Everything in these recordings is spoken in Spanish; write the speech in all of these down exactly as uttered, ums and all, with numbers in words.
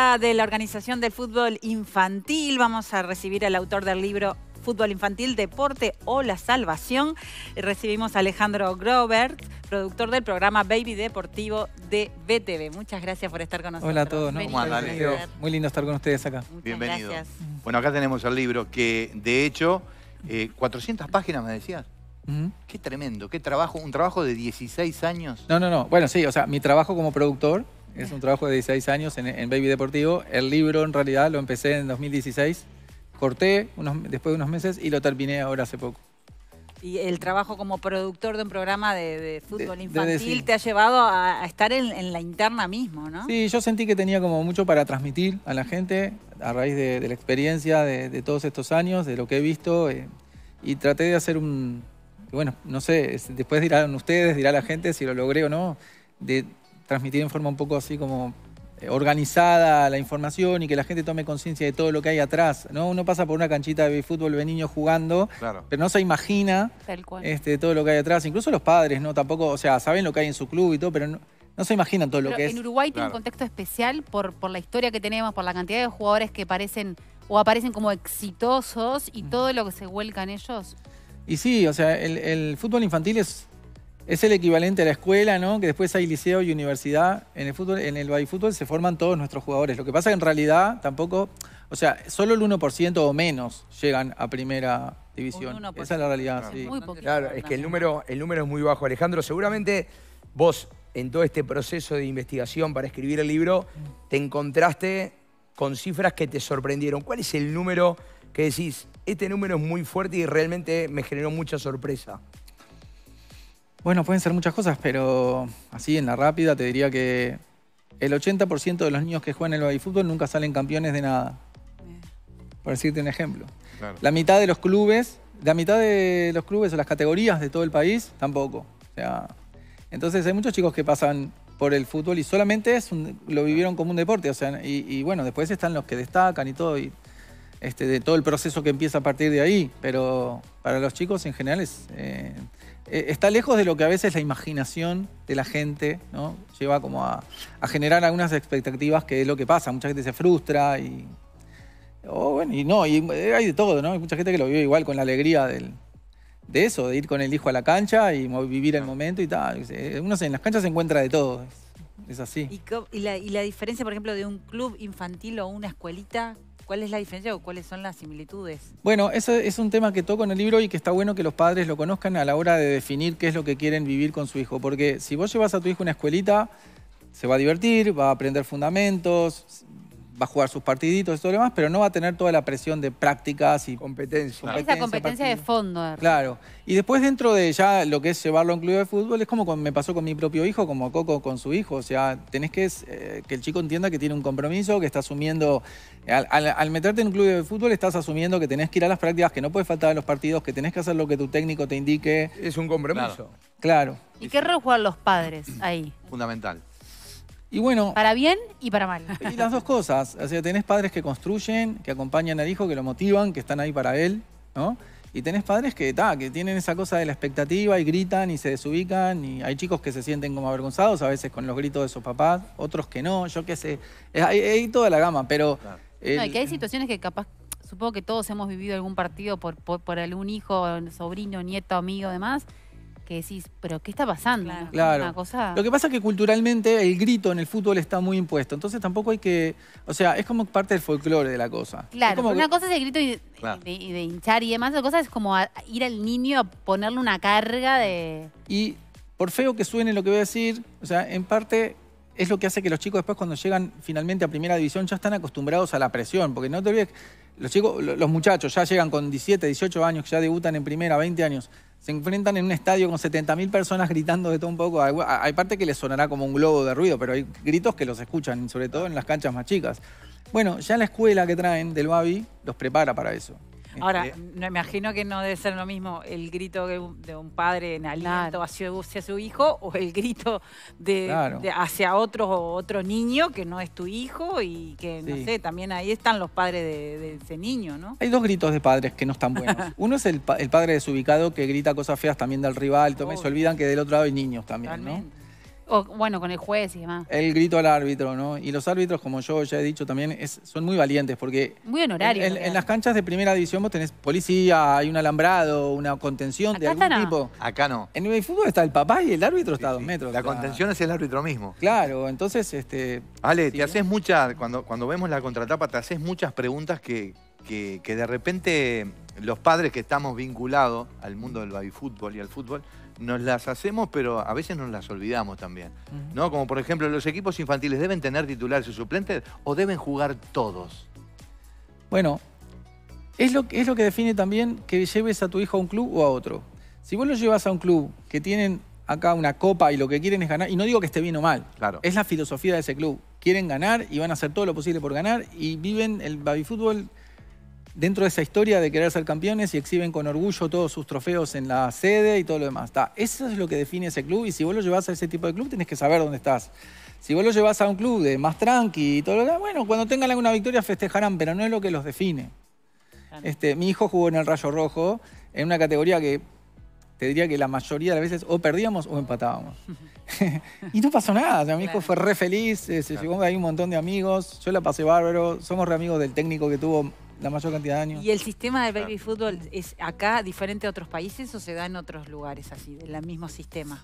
día de la organización del fútbol infantil. Vamos a recibir al autor del libro Fútbol Infantil, Deporte o la Salvación. Recibimos a Alejandro Grobert, productor del programa Baby Deportivo de B T V. Muchas gracias por estar con nosotros. Hola a todos, ¿no? Bienvenido. ¿Cómo andan, Alejandro? Muy lindo estar con ustedes acá. Muchas Bienvenido. gracias. Bueno, acá tenemos el libro que, de hecho, eh, cuatrocientas páginas me decías. Uh-huh. Qué tremendo, qué trabajo, un trabajo de dieciséis años. No, no, no. Bueno, sí, o sea, mi trabajo como productor es un trabajo de dieciséis años en, en Baby Deportivo. El libro, en realidad, lo empecé en dos mil dieciséis. Corté unos, después de unos meses y lo terminé ahora hace poco. Y el trabajo como productor de un programa de, de fútbol De- infantil de decir- te ha llevado a, a estar en, en la interna mismo, ¿no? Sí, yo sentí que tenía como mucho para transmitir a la gente a raíz de, de la experiencia de, de todos estos años, de lo que he visto. Eh, y traté de hacer un... Bueno, no sé, es- después dirán ustedes, dirá la gente si lo logré o no, de transmitir en forma un poco así como eh, organizada la información y que la gente tome conciencia de todo lo que hay atrás, ¿no? Uno pasa por una canchita de fútbol, ve niños jugando, Claro. pero no se imagina Tal cual. este, todo lo que hay atrás. Incluso los padres, ¿no? Tampoco, o sea, saben lo que hay en su club y todo, pero no, no se imaginan todo lo Pero que es. en Uruguay tiene Claro. un contexto especial por, por la historia que tenemos, por la cantidad de jugadores que parecen o aparecen como exitosos y todo lo que se vuelca en ellos. Y sí, o sea, el, el fútbol infantil es, es el equivalente a la escuela, ¿no? Que después hay liceo y universidad. En el fútbol, en el baby fútbol se forman todos nuestros jugadores. Lo que pasa es que en realidad tampoco, o sea, solo el uno por ciento o menos llegan a primera división. Un uno por Esa es la realidad, Claro. sí. Muy poquito. Claro, es que el número, el número es muy bajo. Alejandro, seguramente vos, en todo este proceso de investigación para escribir el libro, te encontraste con cifras que te sorprendieron. ¿Cuál es el número que decís, este número es muy fuerte y realmente me generó mucha sorpresa? Bueno, pueden ser muchas cosas, pero así en la rápida te diría que el ochenta por ciento de los niños que juegan el baby fútbol nunca salen campeones de nada. Por decirte un ejemplo. Claro. La mitad de los clubes, la mitad de los clubes o las categorías de todo el país, tampoco. O sea, entonces hay muchos chicos que pasan por el fútbol y solamente es un- lo vivieron como un deporte. O sea, y, y bueno, después están los que destacan y todo, y este, de todo el proceso que empieza a partir de ahí. Pero para los chicos en general es, eh, eh, está lejos de lo que a veces la imaginación de la gente, ¿no? Lleva como a, a generar algunas expectativas, que es lo que pasa. Mucha gente se frustra y... Oh, bueno, y no, y hay de todo, ¿no? Hay mucha gente que lo vive igual con la alegría del, de eso, de ir con el hijo a la cancha y mo- vivir el momento y tal. Eh, Uno se- en las canchas se encuentra de todo, es, es así. ¿Y, co- y la, y la diferencia, por ejemplo, de un club infantil o una escuelita? ¿Cuál es la diferencia o cuáles son las similitudes? Bueno, eso es un tema que toco en el libro y que está bueno que los padres lo conozcan a la hora de definir qué es lo que quieren vivir con su hijo. Porque si vos llevas a tu hijo a una escuelita, se va a divertir, va a aprender fundamentos, va a jugar sus partiditos y todo lo demás, pero no va a tener toda la presión de prácticas y Competencia. Esa competencia de partido. fondo. Claro. Y después dentro de ya lo que es llevarlo a un club de fútbol, es como con- me pasó con mi propio hijo, como Coco con su hijo. O sea, tenés que eh, que el chico entienda que tiene un compromiso, que está asumiendo... Al, al- al meterte en un club de fútbol estás asumiendo que tenés que ir a las prácticas, que no puedes faltar a los partidos, que tenés que hacer lo que tu técnico te indique. Es un compromiso. Claro. ¿Y qué rol juegan los padres ahí? Fundamental. Y bueno... Para bien y para mal. Y las dos cosas. O sea, tenés padres que construyen, que acompañan al hijo, que lo motivan, que están ahí para él, ¿no? Y tenés padres que, ta, que tienen esa cosa de la expectativa y gritan y se desubican. Y hay chicos que se sienten como avergonzados, a veces con los gritos de sus papás, otros que no, yo qué sé. Eh, Hay, hay toda la gama, pero... Claro. el- No, y que hay situaciones que capaz, supongo que todos hemos vivido algún partido por, por, por algún hijo, sobrino, nieto, amigo, demás, que decís, pero ¿qué está pasando? Claro. Claro. Una cosa... Lo que pasa es que culturalmente el grito en el fútbol está muy impuesto. Entonces tampoco hay que... O sea, es como parte del folclore de la cosa. Es Claro, como una que- cosa es el grito y, Claro. y de, y de hinchar y demás, otra cosa es como a- ir al niño a ponerle una carga de... Y por feo que suene lo que voy a decir, o sea, en parte es lo que hace que los chicos después cuando llegan finalmente a primera división ya están acostumbrados a la presión, porque no te olvides, los chicos, lo- los muchachos ya llegan con diecisiete, dieciocho años, que ya debutan en primera, veinte años, se enfrentan en un estadio con setenta mil personas gritando de todo un poco. Hay, hay parte que les sonará como un globo de ruido, pero hay gritos que los escuchan, sobre todo en las canchas más chicas. Bueno, ya la escuela que traen del Babi los prepara para eso. Ahora, Este- me imagino que no debe ser lo mismo el grito de un, de un padre en aliento Claro. hacia, hacia su hijo o el grito de, Claro. de hacia otro otro niño que no es tu hijo y que, no Sí. sé, también ahí están los padres de, de ese niño, ¿no? Hay dos gritos de padres que no están buenos. Uno es el, pa- el padre desubicado que grita cosas feas también del rival, todo, y se Obvio. olvidan que del otro lado hay niños también, ¿no? Totalmente. O, bueno, con el juez y demás. el grito al árbitro, ¿no? Y los árbitros, como yo ya he dicho también, es, son muy valientes porque Muy honorario. en, en- en las canchas de primera división vos tenés policía, hay un alambrado, una contención de Acá algún está no. tipo. Acá no. En el fútbol está el papá y el árbitro está a dos Sí, metros. La o sea, contención es el árbitro mismo. Claro, entonces, este... Ale, sí, te haces muchas, cuando, cuando vemos la contratapa, te haces muchas preguntas que, que, que de repente los padres que estamos vinculados al mundo del babyfútbol y al fútbol, nos las hacemos, pero a veces nos las olvidamos también. Ujú. ¿No? Como por ejemplo, ¿los equipos infantiles deben tener titulares y suplentes o deben jugar todos? Bueno, es lo, es lo que define también que lleves a tu hijo a un club o a otro. Si vos lo llevas a un club que tienen acá una copa y lo que quieren es ganar, y no digo que esté bien o mal, Claro. es la filosofía de ese club. Quieren ganar y van a hacer todo lo posible por ganar y viven el babyfútbol dentro de esa historia de querer ser campeones y exhiben con orgullo todos sus trofeos en la sede y todo lo demás. Ta, eso es lo que define ese club y si vos lo llevas a ese tipo de club tenés que saber dónde estás. Si vos lo llevas a un club de más tranqui y todo lo demás, bueno, cuando tengan alguna victoria festejarán, pero no es lo que los define. Claro. Este, mi hijo jugó en el Rayo Rojo en una categoría que te diría que la mayoría de las veces o perdíamos o empatábamos. Y no pasó nada. O sea, mi hijo Claro. fue re feliz, eh, se llevó ahí un montón de amigos. Yo la pasé bárbaro. Somos re amigos del técnico que tuvo la mayor cantidad de años. ¿Y el sistema del baby fútbol es acá diferente a otros países o se da en otros lugares así, del mismo sistema?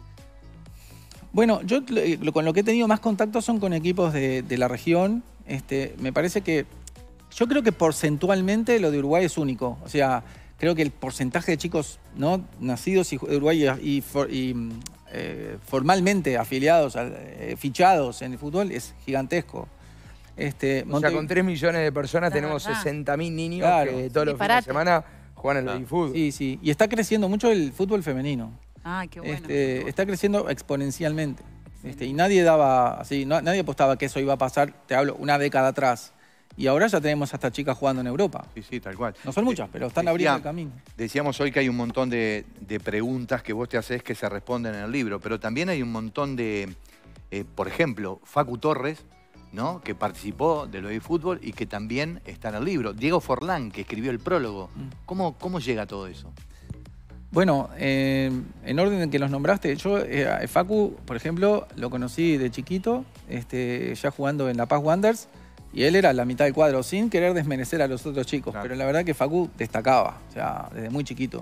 Bueno, yo lo- con lo que he tenido más contacto son con equipos de, de la región. Este, me parece que, yo creo que porcentualmente lo de Uruguay es único. O sea, creo que el porcentaje de chicos no nacidos y- de Uruguay y, y for- y, mm, eh, formalmente afiliados, al- eh, fichados en el fútbol es gigantesco. Este, O sea, Monte- con tres millones de personas La tenemos verdad. sesenta mil niños Claro. que todos los fines Disparate. de semana juegan al Claro. babyfútbol. Sí, sí. Y está creciendo mucho el fútbol femenino. Ay, qué bueno. Este, está creciendo exponencialmente. Este, y nadie daba así, no- nadie apostaba que eso iba a pasar, te hablo, una década atrás. Y ahora ya tenemos hasta chicas jugando en Europa. Sí, sí, tal cual. No son muchas, pero están Decía- abriendo el camino. Decíamos hoy que hay un montón de, de preguntas que vos te haces que se responden en el libro, pero también hay un montón de, eh, por ejemplo, Facu Torres, ¿no? Que participó del baby fútbol y que también está en el libro. Diego Forlán, que escribió el prólogo. Mm. ¿Cómo, cómo llega todo eso? Bueno, eh, en orden en que los nombraste, yo eh, a Facu, por ejemplo, lo conocí de chiquito, este, ya jugando en La Paz Wanderers, y él era la mitad del cuadro, sin querer desmerecer a los otros chicos, Claro. pero la verdad que Facu destacaba, o sea, desde muy chiquito.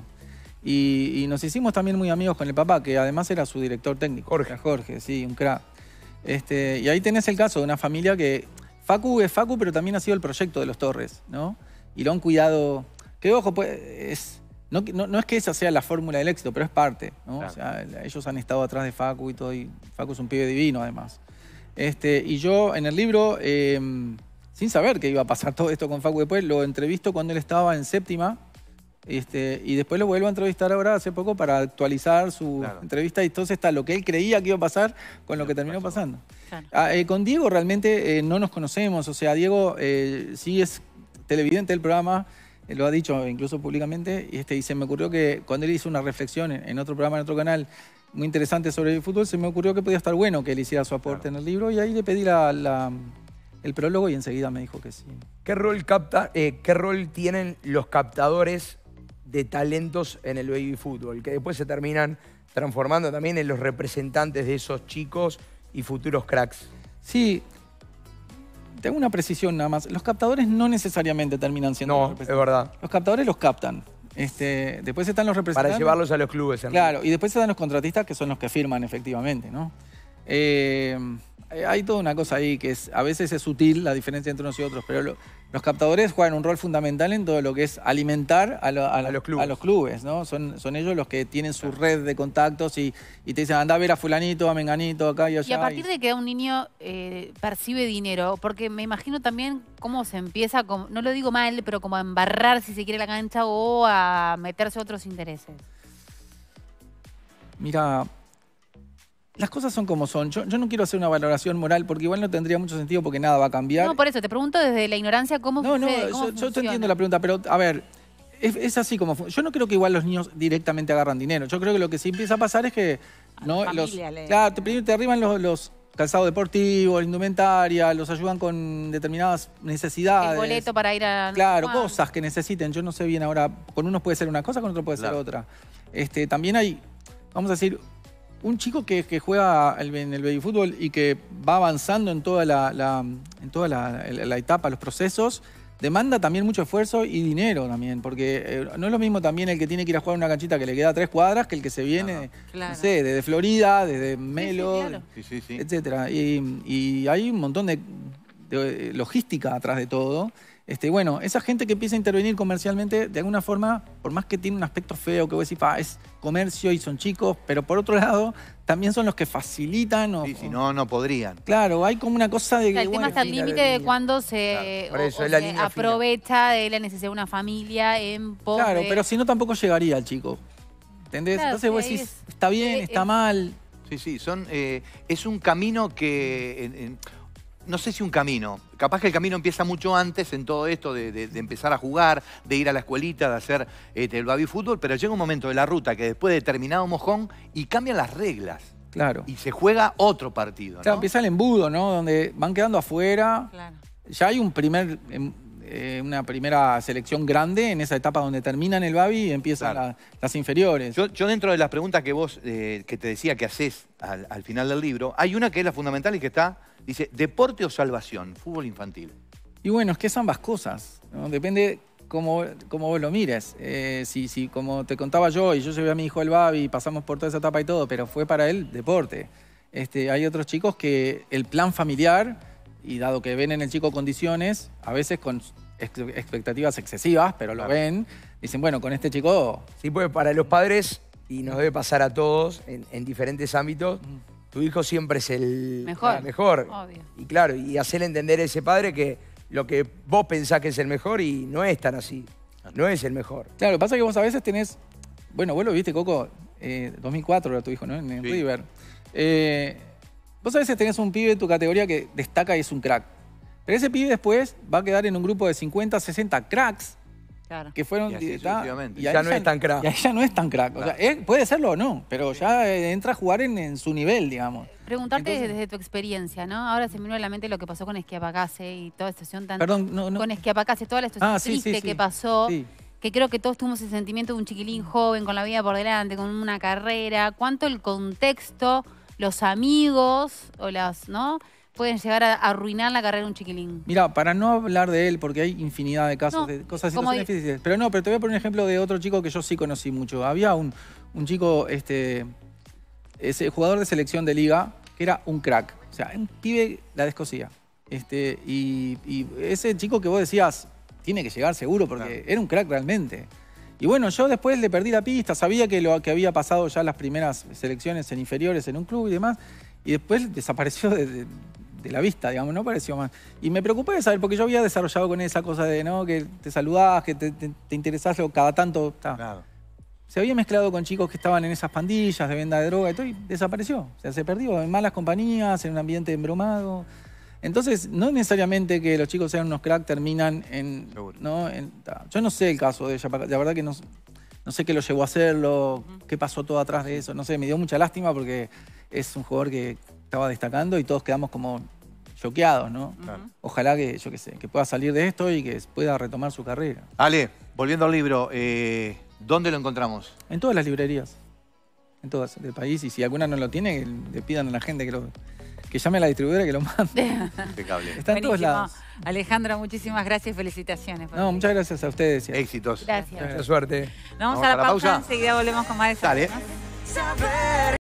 Y, y nos hicimos también muy amigos con el papá, que además era su director técnico. Jorge. Era Jorge, sí, un crack. Este, y ahí tenés el caso de una familia que, Facu es Facu, pero también ha sido el proyecto de los Torres, ¿no? Y lo han cuidado, que ojo, pues, es... No, no, no es que esa sea la fórmula del éxito, pero es parte, ¿no? Claro. O sea, ellos han estado atrás de Facu y todo, y Facu es un pibe divino además. Este, y yo en el libro, eh, sin saber que iba a pasar todo esto con Facu después, lo entrevisto cuando él estaba en séptima, este, y después lo vuelvo a entrevistar ahora hace poco para actualizar su Claro. entrevista, y entonces está lo que él creía que iba a pasar con lo que terminó pasó. pasando. Claro. Ah, eh, con Diego realmente eh, no nos conocemos, o sea, Diego eh, sí es televidente del programa, eh, lo ha dicho incluso públicamente, y, este, y se me ocurrió que cuando él hizo una reflexión en, en otro programa, en otro canal, muy interesante sobre el fútbol, se me ocurrió que podía estar bueno que él hiciera su aporte Claro. en el libro, y ahí le pedí la, la- el prólogo y enseguida me dijo que sí. ¿Qué rol, capta, eh, ¿Qué rol tienen los captadores de talentos en el baby fútbol? Que después se terminan transformando también en los representantes de esos chicos y futuros cracks. Sí, te hago una precisión nada más. Los captadores no necesariamente terminan siendo los No, es representantes. verdad. Los captadores los captan. Este, después están los representantes. Para llevarlos a los clubes. en Claro, y después están los contratistas que son los que firman efectivamente, ¿no? Eh, hay toda una cosa ahí que es, a veces es sutil la diferencia entre unos y otros, pero lo- los captadores juegan un rol fundamental en todo lo que es alimentar a, lo- a la- A los clubes. a los clubes, ¿no? Son, son ellos los que tienen su red de contactos y, y te dicen, anda a ver a fulanito, a menganito, acá y allá. Y a partir de que un niño eh, percibe dinero, porque me imagino también cómo se empieza, como, no lo digo mal, pero como a embarrar, si se quiere, la cancha o a meterse a otros intereses. Mira, las cosas son como son. Yo, yo no quiero hacer una valoración moral porque igual no tendría mucho sentido porque nada va a cambiar. No, por eso, te pregunto desde la ignorancia cómo No, no, sucede, cómo yo, yo te funciona. entiendo la pregunta, pero a ver, es, es así como... fu- Yo no creo que igual los niños directamente agarran dinero. Yo creo que lo que sí empieza a pasar es que... A ¿no? la los, familia le- claro, te, primero te arriban los, los calzados deportivos, la indumentaria, los ayudan con determinadas necesidades. El boleto para ir a... Claro, Juan. cosas que necesiten. Yo no sé bien ahora, con unos puede ser una cosa, con otro puede Claro. ser otra. Este, también hay, vamos a decir, un chico que, que juega el- en el baby fútbol y que va avanzando en toda la, la- en toda la, la etapa, los procesos, demanda también mucho esfuerzo y dinero también, porque eh, no es lo mismo también el que tiene que ir a jugar una canchita que le queda a tres cuadras que el que se viene, Claro. no sé, desde Florida, desde Melo, claro. Sí, sí, sí. etcétera. Y, y hay un montón de, de logística atrás de todo. Este, bueno, esa gente que empieza a intervenir comercialmente, de alguna forma, por más que tiene un aspecto feo, que vos decís, "Pa, es comercio y son chicos", pero por otro lado, también son los que facilitan. O, Sí, si no, no podrían. Claro, hay como una cosa de O sea, que. el tema bueno, está al mira, límite la de línea. cuando se, Claro, por o- eso o es la se línea fina. aprovecha de la necesidad de una familia en pos Claro, de- pero si no, tampoco llegaría el chico. ¿Entendés? Claro, Entonces vos sí, ahí decís, es- está bien, eh, está es- mal. Sí, sí, son, eh, es un camino que, en- en- no sé si un camino, capaz que el camino empieza mucho antes en todo esto de, de- de empezar a jugar, de ir a la escuelita, de hacer este, el baby fútbol, pero llega un momento de la ruta que después de determinado mojón y cambian las reglas Claro. y se juega otro partido, ¿no? Claro, empieza el embudo, ¿no? Donde van quedando afuera. Claro. Ya hay un primer, em, eh, una primera selección grande en esa etapa donde terminan el baby y empiezan Claro. la- las inferiores. Yo, yo dentro de las preguntas que vos, eh, que te decía que haces al, al final del libro, hay una que es la fundamental y que está, dice, ¿deporte o salvación? Fútbol infantil. Y bueno, es que es ambas cosas, ¿no? Depende cómo, cómo vos lo mires. Eh, si, si, como te contaba yo, y yo llevé a mi hijo al baby y pasamos por toda esa etapa y todo, pero fue para él deporte. Este, hay otros chicos que el plan familiar, y dado que ven en el chico condiciones, a veces con ex- expectativas excesivas, pero lo Claro. ven, dicen, bueno, con este chico... Sí, pues para los padres, y nos debe pasar a todos en, en diferentes ámbitos, tu hijo siempre es el Mejor. el mejor. Obvio. Y claro, y hacerle entender a ese padre que lo que vos pensás que es el mejor y no es tan así. No es el mejor. Claro, lo que pasa es que vos a veces tenés... Bueno, vos lo viste, Coco, eh, dos mil cuatro era tu hijo, ¿no? En, en Sí. River. Eh, vos a veces tenés un pibe de tu categoría que destaca y es un crack. Pero ese pibe después va a quedar en un grupo de cincuenta, sesenta cracks Claro. que fueron... Y así y ta- sucesivamente. y ahí Ya no es tan crack. Y ahí ya no es tan crack. O sea, es- puede serlo o no, pero ya eh, entra a jugar en, en su nivel, digamos. Preguntarte Entonces- desde tu experiencia, ¿no? Ahora se me vino a la mente lo que pasó con Esquiapacase y toda esta situación tan... Perdón, no... no Con Esquiapacase, toda la situación Ah, sí, sí, triste sí. que pasó, Sí. que creo que todos tuvimos el sentimiento de un chiquilín joven, con la vida por delante, con una carrera. ¿Cuánto el contexto, los amigos o las, ¿no? pueden llegar a arruinar la carrera de un chiquilín? Mira, para no hablar de él, porque hay infinidad de casos, No, de cosas, como situaciones di- difíciles. Pero no, pero te voy a poner un ejemplo de otro chico que yo sí conocí mucho. Había un, un chico, este, ese jugador de selección de liga, que era un crack. O sea, un pibe la descosía. Este, y, y ese chico que vos decías, tiene que llegar seguro, porque Claro. era un crack realmente. Y bueno, yo después le perdí la pista, sabía que lo que había pasado ya las primeras selecciones en inferiores en un club y demás, y después desapareció de, de- de la vista, digamos, no apareció más. Y me preocupé de saber, porque yo había desarrollado con esa cosa de, ¿no? Que te saludás, que te, te, te interesás lo- cada tanto. Ta. Claro. Se había mezclado con chicos que estaban en esas pandillas de venta de droga y todo, y desapareció. O sea, se perdió en malas compañías, en un ambiente embromado. Entonces, no necesariamente que los chicos sean unos crack terminan en... Seguro. ¿no? en- ta. Yo no sé el caso de ella, la verdad que no, no sé qué lo llevó a hacerlo, qué pasó todo atrás de eso, no sé, me dio mucha lástima porque es un jugador que estaba destacando y todos quedamos como choqueados, ¿no? Claro. Ojalá que, yo qué sé, que pueda salir de esto y que pueda retomar su carrera. Ale, volviendo al libro, eh, ¿dónde lo encontramos? En todas las librerías, en todas del país, y si alguna no lo tiene, que le pidan a la gente que lo que llame a la distribuidora y que lo mande. Impecable. Está en todos Buenísimo. lados. Alejandro, muchísimas gracias y felicitaciones. por No, el muchas gracias a ustedes. y a- Éxitos. Gracias. Mucha suerte. Nos vamos Vamos a la, a la pausa, pausa. enseguida volvemos con más de Dale. Saber. Saber.